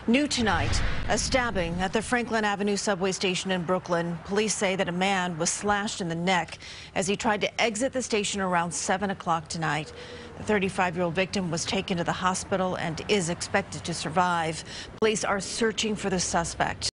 New tonight, a stabbing at the Franklin Avenue subway station in Brooklyn. Police say that a man was slashed in the neck as he tried to exit the station around 7 o'clock tonight. The 35-year-old victim was taken to the hospital and is expected to survive. Police are searching for the suspect.